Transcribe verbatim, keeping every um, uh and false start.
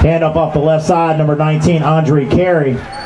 Hand up off the left side, number nineteen, Andre Carey.